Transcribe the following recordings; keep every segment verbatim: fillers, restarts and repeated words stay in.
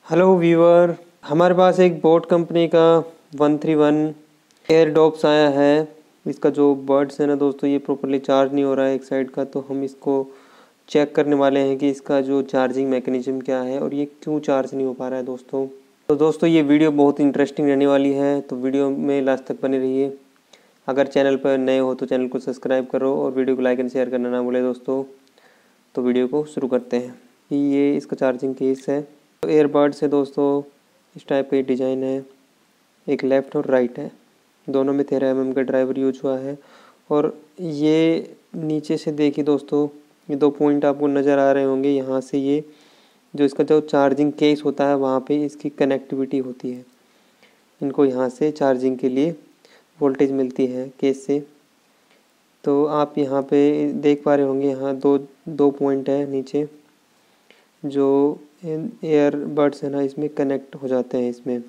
Hello viewer, हमारे पास एक बोट कंपनी का one three one Airdopes आया है। इसका जो बर्ड्स है ना दोस्तों, ये प्रॉपरली चार्ज नहीं हो रहा है एक साइड का, तो हम इसको चेक करने वाले हैं कि इसका जो चार्जिंग मैकेनिज्म क्या है और ये क्यों चार्ज नहीं हो पा रहा है दोस्तों। तो दोस्तों ये वीडियो बहुत इंटरेस्टिंग रहने वाली है, तो वीडियो में लास्ट तक बने रहिए। अगर चैनल पर नए हो तो चैनल को सब्सक्राइब करो और वीडियो को लाइक एंड शेयर करना ना भूले दोस्तों। तो वीडियो को शुरू करते हैं। ये इसका चार्जिंग केस है। तो एयरबड्स है दोस्तों, इस टाइप का डिज़ाइन है, एक लेफ़्ट और राइट है, दोनों में तेरह एम एम का ड्राइवर यूज हुआ है। और ये नीचे से देखिए दोस्तों, ये दो पॉइंट आपको नज़र आ रहे होंगे। यहाँ से ये जो इसका जो चार्जिंग केस होता है वहाँ पे इसकी कनेक्टिविटी होती है। इनको यहाँ से चार्जिंग के लिए वोल्टेज मिलती है केस से। तो आप यहाँ पे देख पा रहे होंगे, यहाँ दो दो पॉइंट है नीचे, जो एयरबड्स है ना इसमें कनेक्ट हो जाते हैं इसमें।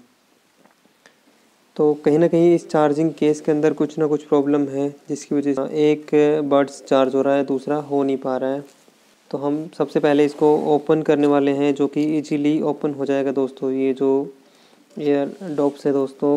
तो कहीं ना कहीं इस चार्जिंग केस के अंदर कुछ ना कुछ प्रॉब्लम है, जिसकी वजह से एक बड्स चार्ज हो रहा है, दूसरा हो नहीं पा रहा है। तो हम सबसे पहले इसको ओपन करने वाले हैं, जो कि इजीली ओपन हो जाएगा दोस्तों। ये जो एयर डॉप्स है दोस्तों,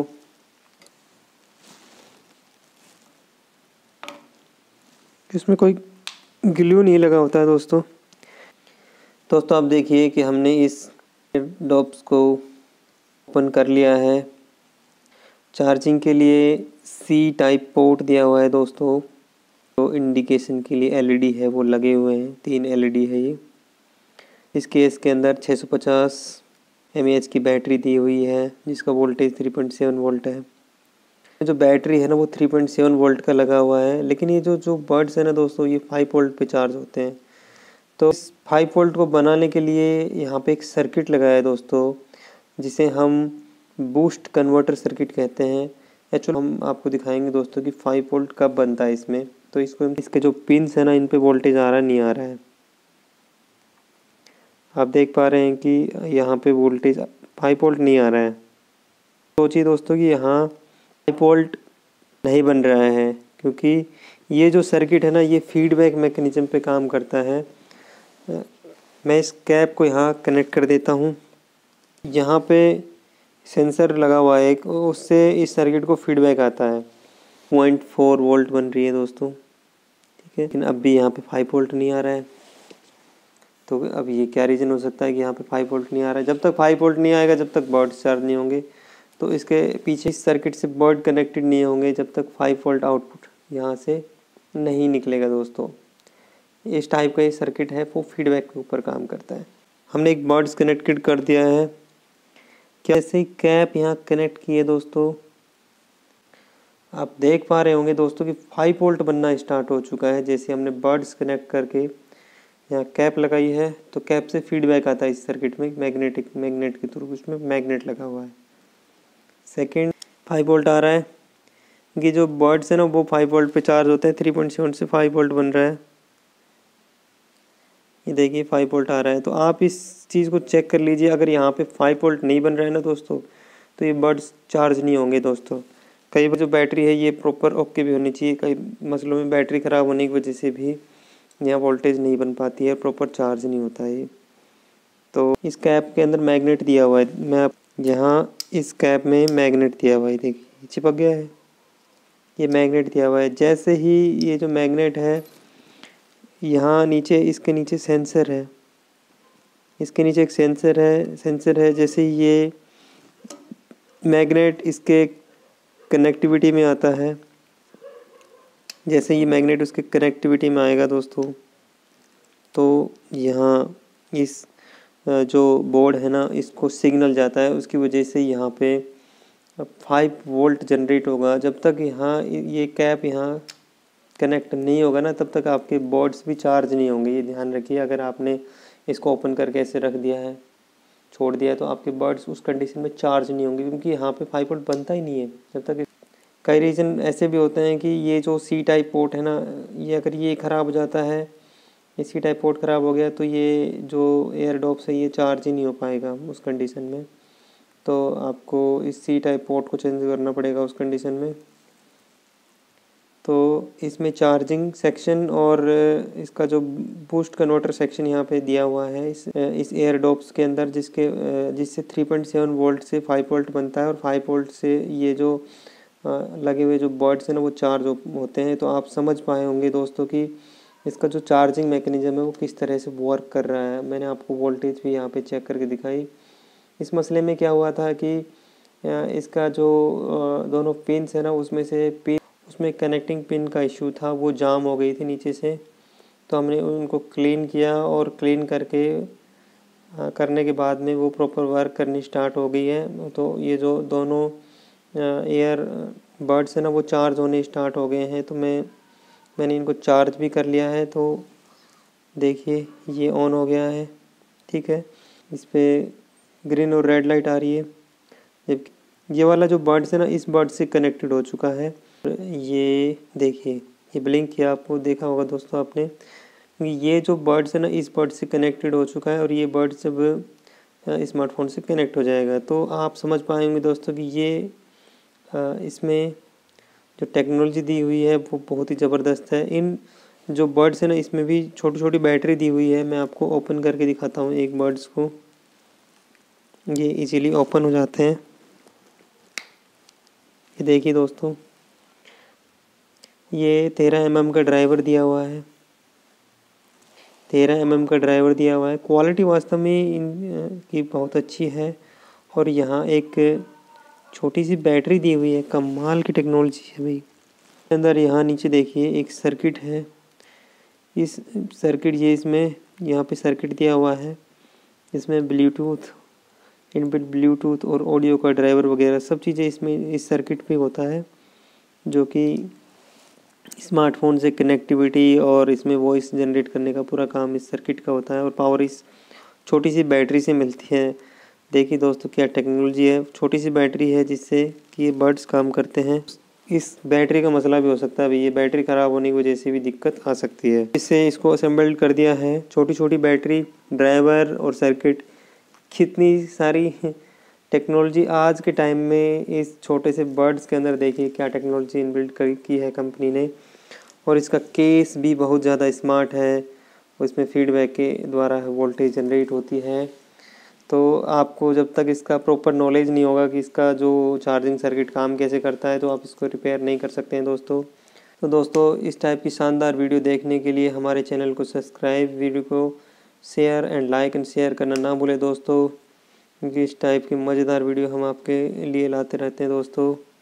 इसमें कोई ग्लू नहीं लगा होता है दोस्तों। दोस्तों आप देखिए कि हमने इस डॉप्स को ओपन कर लिया है। चार्जिंग के लिए सी टाइप पोर्ट दिया हुआ है दोस्तों। तो इंडिकेशन के लिए एलईडी है वो लगे हुए हैं, तीन एलईडी है ये। इस केस के अंदर छह सौ पचास एमएएच की बैटरी दी हुई है, जिसका voltage three point seven volt है। जो बैटरी है ना वो थ्री पॉइंट सेवन वोल्ट का लगा हुआ है, लेकिन ये जो जो बर्ड्स है ना दोस्तों, ये फाइव वोल्ट पे चार्ज होते हैं। तो इस फाइव वोल्ट को बनाने के लिए यहाँ पे एक सर्किट लगाया है दोस्तों, जिसे हम बूस्ट कन्वर्टर सर्किट कहते हैं। एक्चुअली हम आपको दिखाएंगे दोस्तों कि फाइव वोल्ट कब बनता है इसमें। तो इसको इसके जो पिन्स है ना, इन पे वोल्टेज आ रहा नहीं आ रहा है। आप देख पा रहे हैं कि यहाँ पे वोल्टेज फाइव वोल्ट नहीं आ रहा है। सोचिए दोस्तों कि यहाँ फाइव वोल्ट नहीं बन रहा है, क्योंकि ये जो सर्किट है ना, ये फीडबैक मैकेनिज्म पे काम करता है। मैं इस कैप को यहाँ कनेक्ट कर देता हूँ। यहाँ पे सेंसर लगा हुआ है एक, उससे इस सर्किट को फीडबैक आता है। पॉइंट फोर वोल्ट बन रही है दोस्तों, ठीक है। लेकिन अब भी यहाँ पे फाइव वोल्ट नहीं आ रहा है। तो अब ये क्या रीज़न हो सकता है कि यहाँ पे फाइव वोल्ट नहीं आ रहा है। जब तक फाइव वोल्ट नहीं आएगा, जब तक बर्ड चार्ज नहीं होंगे, तो इसके पीछे इस सर्किट से बर्ड कनेक्टेड नहीं होंगे, जब तक फाइव वोल्ट आउटपुट यहाँ से नहीं निकलेगा दोस्तों। इस टाइप का ये सर्किट है, वो फीडबैक के ऊपर काम करता है। हमने एक बर्ड्स कनेक्टेड कर दिया है। क्या ऐसे ही कैप यहाँ कनेक्ट किए दोस्तों, आप देख पा रहे होंगे दोस्तों कि फाइव वोल्ट बनना स्टार्ट हो चुका है। जैसे हमने बर्ड्स कनेक्ट करके यहाँ कैप लगाई है, तो कैप से फीडबैक आता है इस सर्किट में, मैग्नेटिक मैग्नेट के थ्रू, उसमें मैग्नेट लगा हुआ है। सेकेंड फाइव वोल्ट आ रहा है। ये जो बर्ड्स है ना वो फाइव वोल्ट पे चार्ज होते हैं, थ्री पॉइंट सेवन से फाइव वोल्ट बन रहा है। ये देखिए फाइव वोल्ट आ रहा है। तो आप इस चीज़ को चेक कर लीजिए। अगर यहाँ पे फाइव वोल्ट नहीं बन रहा है ना दोस्तों, तो ये बर्ड्स चार्ज नहीं होंगे दोस्तों। कई बार जो बैटरी है ये प्रॉपर ओके भी होनी चाहिए। कई मसलों में बैटरी ख़राब होने की वजह से भी यहाँ वोल्टेज नहीं बन पाती है, प्रॉपर चार्ज नहीं होता है। तो इस कैप के अंदर मैग्नेट दिया हुआ है। मैं यहाँ इस कैप में मैग्नेट दिया हुआ है, देखिए चिपक गया है। ये मैग्नेट दिया हुआ है। जैसे ही ये जो मैग्नेट है, यहाँ नीचे इसके नीचे सेंसर है, इसके नीचे एक सेंसर है सेंसर है जैसे ही ये मैग्नेट इसके कनेक्टिविटी में आता है, जैसे ये मैग्नेट उसके कनेक्टिविटी में आएगा दोस्तों, तो यहाँ इस जो बोर्ड है ना, इसको सिग्नल जाता है। उसकी वजह से यहाँ पे फाइव वोल्ट जनरेट होगा। जब तक यहाँ ये कैप यहाँ कनेक्ट नहीं होगा ना, तब तक आपके बोर्ड्स भी चार्ज नहीं होंगे। ये ध्यान रखिए। अगर आपने इसको ओपन करके ऐसे रख दिया है, छोड़ दिया है, तो आपके बर्ड्स उस कंडीशन में चार्ज नहीं होंगे, क्योंकि यहाँ पे फाइव वोल्ट बनता ही नहीं है जब तक। कई रीज़न ऐसे भी होते हैं कि ये जो सी टाइप पोर्ट है ना, ये अगर ये ख़राब हो जाता है, ये सी टाइप पोर्ट ख़राब हो गया, तो ये जो एयर डॉप्स है ये चार्ज ही नहीं हो पाएगा उस कंडीशन में। तो आपको इस सी टाइप पोर्ट को चेंज करना पड़ेगा उस कंडीशन में। तो इसमें चार्जिंग सेक्शन और इसका जो बूस्ट कन्वर्टर सेक्शन यहाँ पे दिया हुआ है इस इस एयरडॉप्स के अंदर, जिसके जिससे थ्री पॉइंट सेवन वोल्ट से फाइव वोल्ट बनता है और फाइव वोल्ट से ये जो लगे हुए जो बर्ड्स हैं ना वो चार्ज होते हैं। तो आप समझ पाए होंगे दोस्तों कि इसका जो चार्जिंग मैकेनिज्म है वो किस तरह से वर्क कर रहा है। मैंने आपको वोल्टेज भी यहाँ पे चेक करके दिखाई। इस मसले में क्या हुआ था कि इसका जो दोनों पिन्स है ना उसमें से पिन उसमें कनेक्टिंग पिन का इशू था, वो जाम हो गई थी नीचे से। तो हमने उनको क्लीन किया और क्लीन करके करने के बाद में वो प्रॉपर वर्क करनी स्टार्ट हो गई है। तो ये जो दोनों एयर बर्ड्स है ना वो चार्ज होने स्टार्ट हो गए हैं। तो मैं मैंने इनको चार्ज भी कर लिया है। तो देखिए ये ऑन हो गया है, ठीक है। इस पर ग्रीन और रेड लाइट आ रही है। जबकि ये वाला जो बर्ड्स है ना इस बर्ड से कनेक्टेड हो चुका है। ये देखिए ये ब्लिंक किया, आपको देखा होगा दोस्तों आपने। ये जो बर्ड्स है ना इस बर्ड से कनेक्टेड हो चुका है और ये बर्ड जब स्मार्टफोन से कनेक्ट हो जाएगा तो आप समझ पाएंगे दोस्तों कि ये इसमें जो टेक्नोलॉजी दी हुई है वो बहुत ही ज़बरदस्त है। इन जो बर्ड्स है ना इसमें भी छोटी छोटी बैटरी दी हुई है। मैं आपको ओपन करके दिखाता हूँ एक बर्ड्स को। ये इजीली ओपन हो जाते हैं। ये देखिए दोस्तों, ये तेरह एम एम का ड्राइवर दिया हुआ है। तेरह एम एम का ड्राइवर दिया हुआ है। क्वालिटी वास्तव में इनकी बहुत अच्छी है। और यहाँ एक छोटी सी बैटरी दी हुई है, कमाल की टेक्नोलॉजी है भाई। अंदर यहाँ नीचे देखिए एक सर्किट है। इस सर्किट ये इसमें यहाँ पे सर्किट दिया हुआ है। इसमें ब्लूटूथ, इनबिल्ट ब्लूटूथ और ऑडियो का ड्राइवर वगैरह सब चीज़ें इसमें इस सर्किट पे होता है, जो कि स्मार्टफोन से कनेक्टिविटी और इसमें वॉइस जनरेट करने का पूरा काम इस सर्किट का होता है। और पावर इस छोटी सी बैटरी से मिलती है। देखिए दोस्तों क्या टेक्नोलॉजी है। छोटी सी बैटरी है जिससे कि ये बर्ड्स काम करते हैं। इस बैटरी का मसला भी हो सकता है, ये बैटरी ख़राब होने की वजह से भी दिक्कत आ सकती है। इससे इसको असेंबल्ड कर दिया है। छोटी छोटी बैटरी, ड्राइवर और सर्किट, कितनी सारी टेक्नोलॉजी आज के टाइम में इस छोटे से बर्ड्स के अंदर। देखिए क्या टेक्नोलॉजी इनबिल्ट कर की है कंपनी ने। और इसका केस भी बहुत ज़्यादा स्मार्ट है। उसमें फीडबैक के द्वारा वोल्टेज जनरेट होती है। तो आपको जब तक इसका प्रॉपर नॉलेज नहीं होगा कि इसका जो चार्जिंग सर्किट काम कैसे करता है तो आप इसको रिपेयर नहीं कर सकते हैं दोस्तों। तो दोस्तों इस टाइप की शानदार वीडियो देखने के लिए हमारे चैनल को सब्सक्राइब, वीडियो को share and like and share करना ना भूलें दोस्तों, क्योंकि इस टाइप की मज़ेदार वीडियो हम आपके लिए लाते रहते हैं दोस्तों।